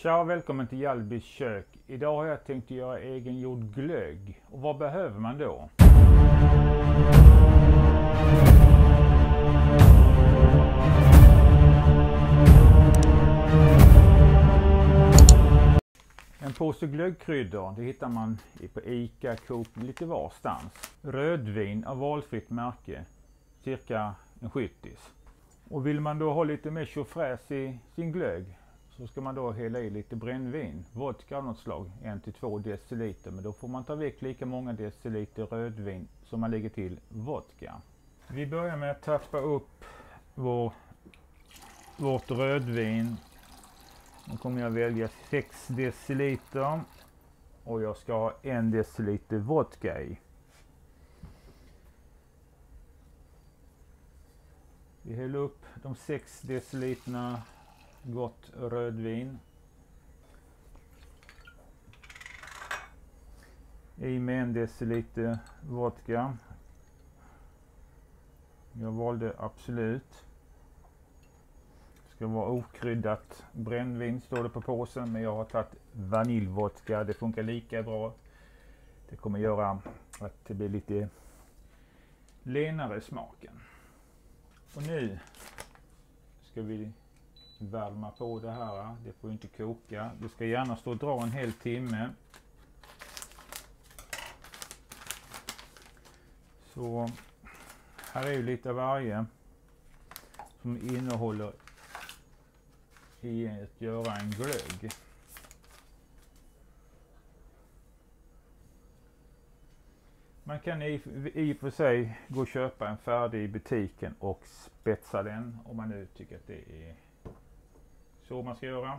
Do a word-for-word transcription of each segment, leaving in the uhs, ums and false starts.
Tja och välkommen till Hjalbys kök. Idag har jag tänkt göra egengjord glögg. Och vad behöver man då? En påse glöggkryddor, det hittar man på Ica, Coop, lite varstans. Rödvin av valfritt märke, cirka en skyttis. Och vill man då ha lite mer tjofräs i sin glögg, så ska man då hälla i lite brännvin, vodka av något slag, en till två deciliter. Men då får man ta väck lika många deciliter rödvin som man lägger till vodka. Vi börjar med att tappa upp vår, vårt rödvin. Nu kommer jag välja sex deciliter och jag ska ha en deciliter vodka i. Vi häller upp de sex deciliterna gott rödvin i med en deciliter vodka. Jag valde Absolut. Det ska vara okryddat brännvin, står det på påsen, men jag har tagit vaniljvodka. Det funkar lika bra. Det kommer göra att det blir lite lenare smaken. Och nu ska vi värma på det här. Det får inte koka. Det ska gärna stå och dra en hel timme. Så här är ju lite varje som innehåller i att göra en glögg. Man kan i, i och för sig gå och köpa en färdig i butiken och spetsa den om man nu tycker att det är så man ska göra.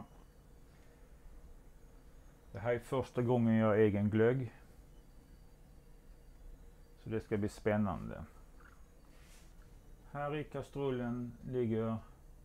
Det här är första gången jag gör egen glögg. Så det ska bli spännande. Här i kastrullen ligger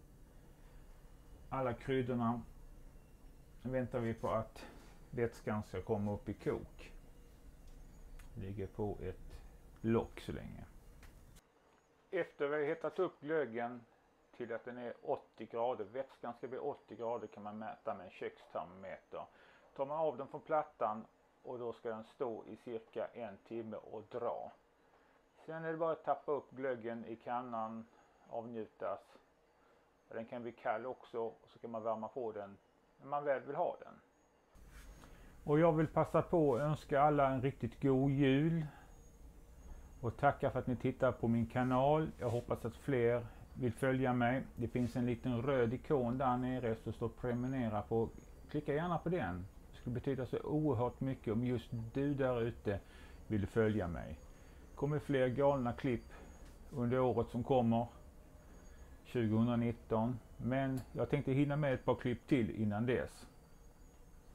alla kryddorna. Nu väntar vi på att vätskan ska komma upp i kok. Ligger på ett lock så länge. Efter vi har hettat upp glöggen till att den är åttio grader, vätskan ska bli åttio grader, kan man mäta med en kökstermometer. Tar man av den från plattan och då ska den stå i cirka en timme och dra. Sen är det bara att tappa upp glöggen i kannan, avnjutas. Den kan bli kall också och så kan man värma på den när man väl vill ha den. Och jag vill passa på att önska alla en riktigt god jul. Och tacka för att ni tittar på min kanal. Jag hoppas att fler vill följa mig. Det finns en liten röd ikon där nere som står prenumerera på. Klicka gärna på den. Det skulle betyda så oerhört mycket om just du där ute vill följa mig. Det kommer fler galna klipp under året som kommer. tjugonitton. Men jag tänkte hinna med ett par klipp till innan dess.